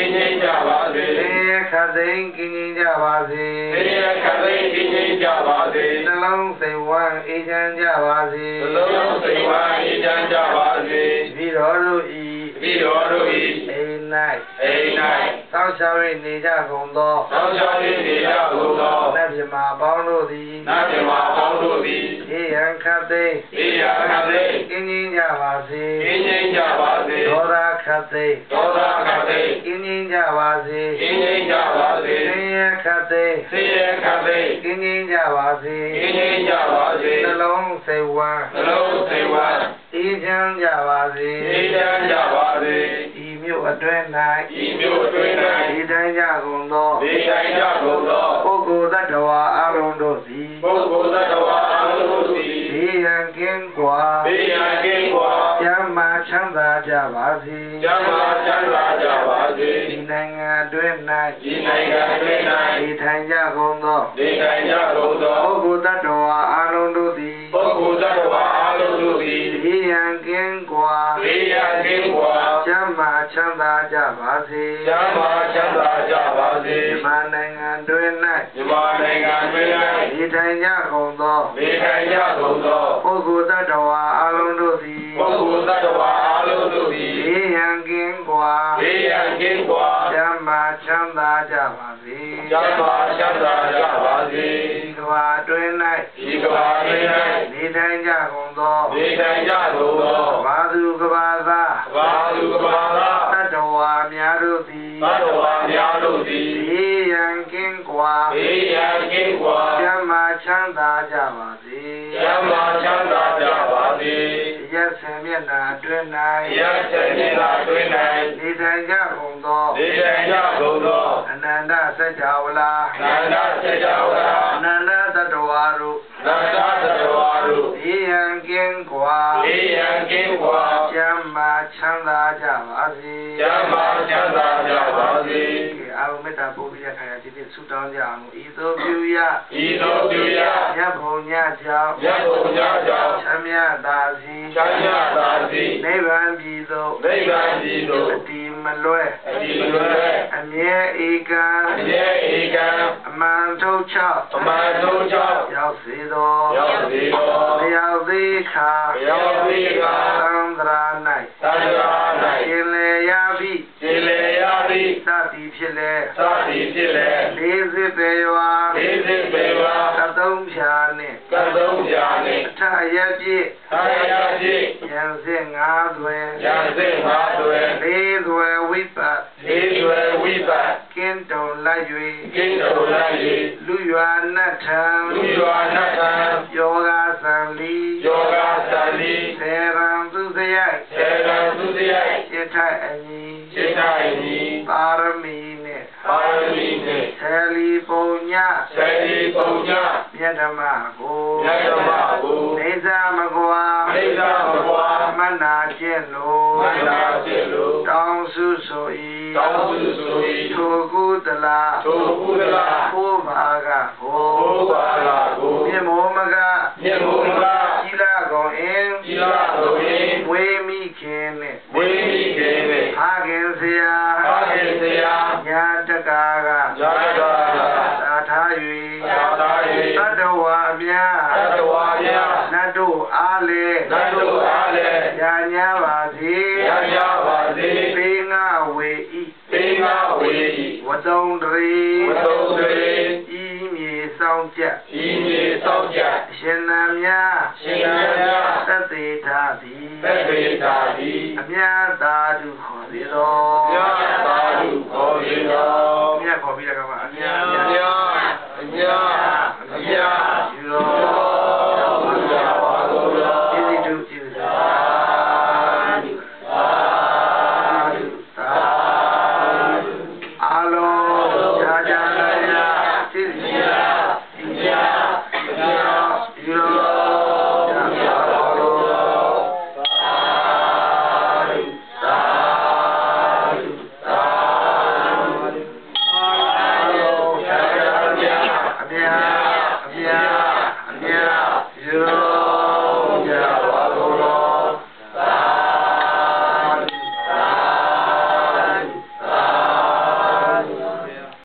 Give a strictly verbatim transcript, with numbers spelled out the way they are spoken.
င်းငြိမ်းကြပါစေဆင်းရဲခတ်သိမ်းကင်းငြိမ်းကြပါစေဆင်းရဲခတ်သိမ်းကင်းငြိမ်းကြပါစေနှလုံးစိတ်ဝမ်းအေးချမ်းကြပါစေနှလုံးစိတ်ဝမ်းအေးချမ်းကြပါစေပြီးတော်တို့ဤပြီးတော်တို့ဤအိမ်၌အိမ်၌သောက်ရှောက်၍နေကြကုန်သောသောင်းချောင်းနေကြကုန်သောနတ်ပြမာပေါင်းတို့သည်နတ်မြတ်ပေါင်းတို့သည်အေးရန်ခတ်သိမ်းအေးရာခတ်သိမ်းကင်းငြိမ်းကြပါစေကင်းငြိမ်းကြပါစေဒေါသခတ်သိမ်းဒေါသခတ်သိမ်းကင်းငြိမ်းကြပါစေကင်းငြိမ်းကြပါစေဆင်းရဲခတ်သိမ်းဆင်းရဲခတ်သိမ်းကင်းငြိမ်းကြပါစေကင်းငြိမ်းကြပါစေနှလုံးစိတ်ဝမ်းနှလုံးစိတ်ဝမ်းအေးချမ်းကြပါစေအေးချမ်းကြပါစေဤမြို့အတွင်းဤမြို့အတွင်း၌၌ဒီတိုင်းကြကုန်သောဒီတိုင်းကြကုန်သောပုဂ္ဂိုလ်သတ္တဝါအလုံးတို့သည်ပုဂ္ဂိုလ်သတ္တဝါအလုံးတို့သည်ဘေးရန်ကင်းကွာဘေးရန်ကင်းကွာကျမ်းမာချမ်းသာကြပါစေကျမ်းမာချမ်းသာကြပါစေဒီနိုင်ငံအတွင်းဒီနိုင်ငံအတွင်း၌၌ဒီထိုင်ကြကုန်သောဒီတိုင်းကြကုန်သောပုဂ္ဂိုလ်သတ္တဝါအလုံးတို့သည်ပုဂ္ဂိုလ်သတ္တဝါအလုံးတို့သည်ဘေးရန်ကင်းကွာဘေးရန်ကင်းကွာကျမ်းမာချမ်းသာကြပါစေကျမ်းမာချမ်းသာကြပါစေမြန်မာနိုင်ငံအတွင်းမြန်မာနိုင်ငံအတွင်း၌ ဒီထိုင်ကြကုန်သော၌ဒီတိုင်းကြကုန်သောပုဂ္ဂိုလ်သတ္တဝါအလုံးတို့သည်ပုဂ္ဂိုလ်သတ္တဝါအလုံးတို့သည်ဘေးရန်ကင်းကွာဘေးရန်ကင်းကွာကျမ်းမာချမ်းသာကြပါစေကျမ်းမာချမ်းသာကြပါစေဒီကဘာအတွင်းဒီကဘာတွင်၌ နေထိုင်ကြကုန်သော၌ဒီတိုင်းကြကုန်သောဘာသူကဘာသာဘာလူကဘာသာသတ္တဝါများတို့သည်သတ္တဝါများတို့သည်ဘေးရန်ကင်းကွာဘေးရန်ကင်းကွာကျမ်းမာချမ်းသာကြပါစေကျမ်းမာချမ်းသာကြပါစေရက်ဆံမျက်နှာအတွင်းရတဲ့မြေသာတွင်၌ နေထိုင်ကြကုန်သော၌ဒီတိုင်းကြကုန်သောအနန္တစัจ java လာနန္ဒစေကြဝဠာအနန္တသတ္တဝါတို့နန္ဒသတ္တဝါတို့ဘေးရန်ကင်းကွာဘေးရန်ကင်းကွာကျမ်းမာချမ်းသာကြပါစေကျမ်းမာချမ်းသာကြပါစေအာရုံမေတ္တာပို့ပြီးရခါရဒီနေ့ဆုတောင်းကြအောင်ဤသို့ပြုရဤသို့ပြုရမြတ်ဘုံညကြောင့်မြတ်ဘုရားကြောင့်ချမ်းမြတ်သာစီချမ်းသာသာစီနိဗ္ဗာန်ပြည်သို့နိဗ္ဗာန်ပြည်သို့အတိမလွဲအဒီမလွဲအမြဲဧကံအမြဲဧကံအမှန်ထုတ်ချောက်အမှန်ဆုံးကြောင့်ရောက်စေသောရောက်စေသောမရောက်သေးခါရောက်သေးခါသံဃာသံဃာ၌၌ရှင်လေရပြီခြေလေရာသည်သတိဖြစ်လေသတိဖြစ်လေလေးစစ်ပေဝါလေးစစ်ပေဝါသသုံးဖြာနှင့်ကတုံးပြာနှင့်အထရပြည့်သာယဖြင့်ရန်စစ်ငါးသွဲရန်စစ်ငါသွဲလေးသွဲဝိပတ်လေးသွဲဝိပတ်ကင်းတုံလိုက်ကင်းတော်လိုက်၍၍လူရွာနတ်ထံလူရွာနတ်ထံယောဂသံလီယောဂသံလီသေရံသူစရိုက်ဆေရံသူစရိုက်စိတ်ထိုက်အညီစိတ်တိုင်းဤပါရမီနှင့်ပါရမီနှင့်ဆယ်လီပုံညစေတီပုံညမြတ်ဓမ္မကိုမြတ်ဓမ္မကိုနေသာမကွာအိဇာမကွာမနာကျင့်လို့မန္တာဖြစ်လို့တောင်းစုဆို၏တောင်းစုဆို၏ထိုကုသလာထိုကုသလာဘိုးဘာကဟိုဘုရားလာကိုမြေမောမကမြတ်ဘုရားကြီးလာကုန်အင်းဤလာတို့၏ဝေမိခင်နှင့်ဝိမိကေနှင့်ဖခင်ဆရာအာခေစရာညာတကာကဇာတာသာထား၍သာသာသတ္တဝါများ၍သတ္တဝါများနတ်တို့အားလေနတ်တို့အားလည်းညာညာပါစေရကြပါစေပေငါဝေဤပေငါဝေဤဝတုံတရေဝတုံးတွေဤမြေဆောင်ကြဤမြေစောင့်ကြအရှင်နာများရှင်နာများသတ္တေသာသည်သက်သေသာသည်အမြတ်သာဓုခေါ်စေသောမြတ်